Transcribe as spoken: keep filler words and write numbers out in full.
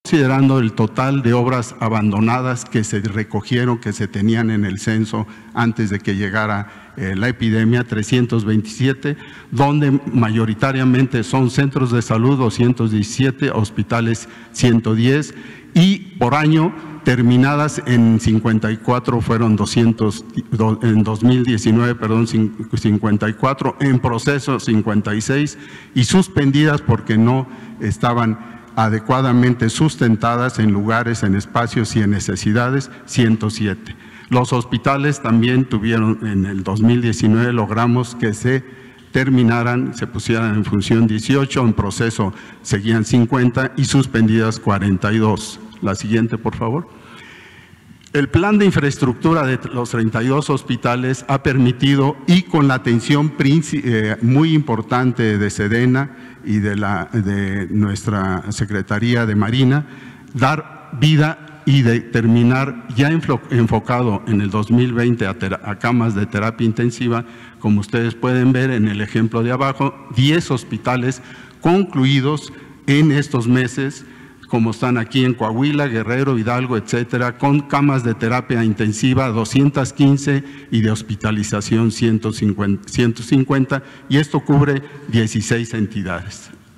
considerando el total de obras abandonadas que se recogieron, que se tenían en el censo antes de que llegara eh, la epidemia, trescientos veintisiete, donde mayoritariamente son centros de salud doscientos diecisiete, hospitales ciento diez y por año terminadas en cincuenta y cuatro fueron doscientos, en dos mil diecinueve, perdón, cincuenta y cuatro, en proceso cincuenta y seis y suspendidas porque no estaban adecuadamente sustentadas en lugares, en espacios y en necesidades, ciento siete. Los hospitales también tuvieron, en el dos mil diecinueve logramos que se terminaran, se pusieran en función dieciocho, en proceso seguían cincuenta y suspendidas cuarenta y dos. La siguiente, por favor. El plan de infraestructura de los treinta y dos hospitales ha permitido, y con la atención eh, muy importante de Sedena y de, la, de nuestra Secretaría de Marina, dar vida y de terminar ya enfocado en el dos mil veinte a, a camas de terapia intensiva, como ustedes pueden ver en el ejemplo de abajo, diez hospitales concluidos en estos meses, como están aquí en Coahuila, Guerrero, Hidalgo, etcétera, con camas de terapia intensiva doscientas quince y de hospitalización ciento cincuenta, y esto cubre dieciséis entidades.